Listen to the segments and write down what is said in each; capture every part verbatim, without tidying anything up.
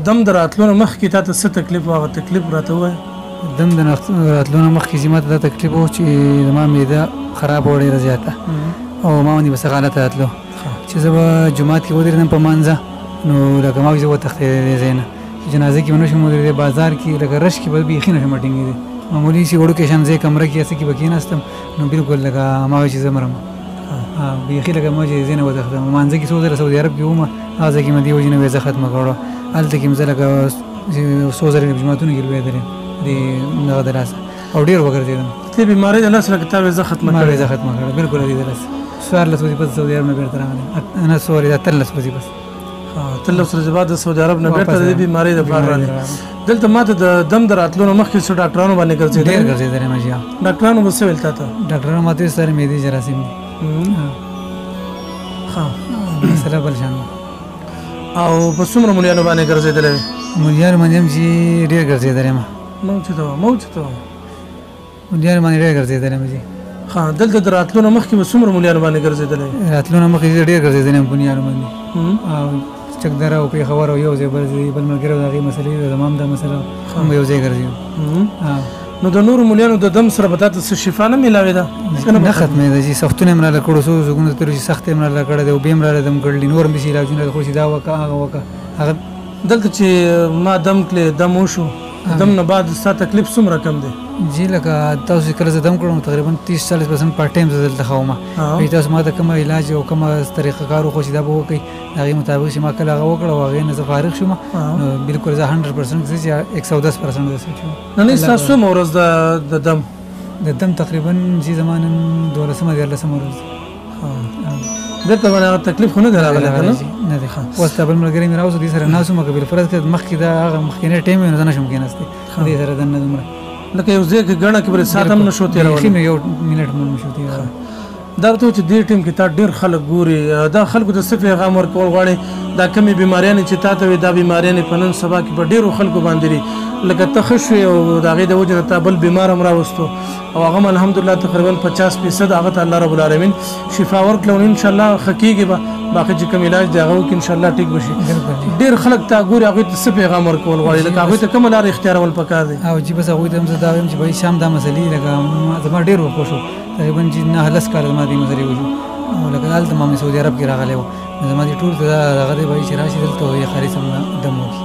دم د راتلو نه مخکې تا ته څه تکلیف و هغه تکلیف راته ووایه دم د راتلو نه مخکې چې ما ته دا تکلیف و چې زما معده خرابه وه ډېره زیاته او ما باندې به څه حالت راتلو چې زه به جومات کې ودرېدم په منځه نو لکه ما چې زه وتښتېدی دې ځای نه جنازه کې به نشم ودرېدی بازار کې لکه رش کې به بیخي نشم ټینګېدی معمولي چې وړوکی شان ځای کمره کې هسې کې به کېناستم نو بلکل لکه ما وایي چې زه مرم بیخي لکه ما چې ځای نه وتښتم مانځه کې څو ځله سعودي عرب کې وم هغه ځای کې مې دې وجې نه ویزه ختمه کړه هلته کې مې زه لکه څو ځلې جوماتونو کې لوېدلې د دغه د لاسه او ډېر وګرځېدم دې بیمارۍ د لاسه لکه تا ویزه ختمه ما کړې ویزه ختمه کړه بلکل دې د لاسه څوارلس ورځې پس سعودي عرب نه بېرته راغلی نه سوري اتلس ورځې بس اتلس ورځې بعد د سعودي عرب نه بېرته د دې بیمارۍ دپاره راغلی دلته ما ته د دم د راتلو نه مخکې څو ډاکټرانو باندې ګرځېدلی ډېر ګرځېدلی یم جي ډاکټرانو به څه ویل تا ته ډاکټرانو ما ته ویل ستا معدې جراثیم دي ښه مسله بل شان او په څومره ملیانو باندې ګرځېدلی وې ملیانو باندې هم چې ډېر ګرځېدلی یم ما اوچته وه ما اوچته وه ملیانو باندې ډېر ګرځېدلی یم جي ښه دلته د راتلو نه مخکې به څومره ملیانو باندې ګرځېدلی وې راتلو نه مخکې زه ډېر ګرځېدلی یم بنیانو باندې او چکدره او پېښور او یو ځای بل ځای بل ملګري او د هغې مسلې زما هم دا مسله هم یو ځای ګرځېدو نو د نورو ملیانو د دم سره به تا ته څه شفا نه میلاوېده نه ختمېده چې سختونه یې هم راله کړو څو زوګونو ته چې سخت یې هم راله کړی دی اوبې هم راله دم کړلي نور هم داسې علاجونه د خو چې دا وکړه هغه وکړه هغه دلته چې ما دم کړې دم وشو دم نه بعد ستا تکلیف څومره کم دی جی لکه تاسو چې کله زه دم کړم تقریبا تیس چالیس پرسنټ پارټ ټایم زه دلته ښه وم وایي تاسو ما ته کومه علاج او کومه طریقه کار وښود چې دا به وکړئ د هغې مطابق چې ما کله هغه وکړه او هغې نه زه فارغ شوم نو بلکل زه هنډرډ پرسنټ زه چې یک سو دس پرسنټ زه سټ شوم نن ستا څومره ورځ د دم د دم تقریبا چې زما نن دولسمه دیارلسمه ورځ بېرته باندې هغه تکلیف خو نه دی راغلی که نه نه دی ښه اوس دا بل ملګری مې راوسو دې سره ناست وم که بالفرض که مخکې دا هغه مخکینی ټایم وي نو زه نه شم کېناستی دې سره دننه دومره لکه یو ځای کې ګڼه کې بلې ساعت هم نه شو تېرولی بیخي مې یو منټ هم نه شو تېرولی دا ورته و چې دې ټیم کې تا ډېر خلک ګوري دا خلکو ته څه پیغام ورکول غواړې دا کمې بیماریانې چې تا ته وي دا بیماریانې په نن سبا کې په ډېرو خلکو باندې دي لکه ته ښه شوې او د هغې د وجې نه تا بل بیمار هم راوستو او هغه هم الحمدلله تقریبا پچاس فیصد هغه ته الله رب العالمین شفا ورکړه او انشاءالله ښه کېږي به باقي چې کوم علاج دی هغه وکړي انشاءالله ټیک به شي ډېر خلک تا ګوري هغوی ته څه پیغام ورکول غواړي لکه هغوی ته کومه لاره اختیارول پکار دی او جي بس هغوی ته هم زه دا وایم چې بھائی شام دا مسلې لکه زما ډېر وخوښ و تقریبا چې نه لس کاله زما دې مسلې وشو او لکه هلته ما مې سعودي عرب کې راغلی و نو زما دې ټول ته دا دغه دی بھائی چې راشي دلته او یې خالص هم دم وکړي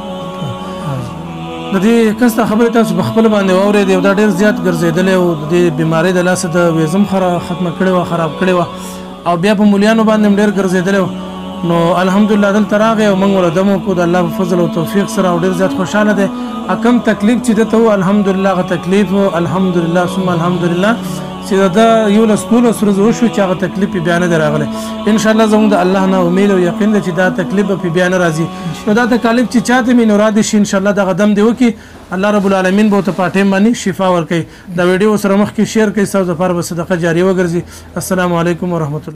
د دې کس ته خبرې تاسو په خپله باندې واورېدې او دا ډېر زیات ګرځېدلی او د دې بیمارۍ د لاسه د ویزم ختمه کړې وه خراب کړې وه او بیا په مولیانو باندې هم ډېر ګرځېدلی و نو الحمدلله دلته راغی او موږ ورله دم وکړو د الله په فضل او توفیق سره او ډېر زیات خوشحاله دی کم تکلیف چې دته و الحمدلله هغه تکلیف الحمدلله ثم الحمدلله چې دا یولس دولس ورځې وشوې چې هغه تکلیف پې بیا نه دی راغلی انشاءالله زموږ د الله نه امید او یقین دی چې دا تکلیف به پې بیا نه راځي نو دا تکالیف چې چاته مې نو را دي شي انشاءالله دغه دم دې وکړي الله رب العالمین به ورته په ټایم باندې شفا ورکوي دا ویډیو سره مخکې شیر کوئ ستاسو دپاره به صدقه جاریه وګرځي السلام علیکم ورحمت الله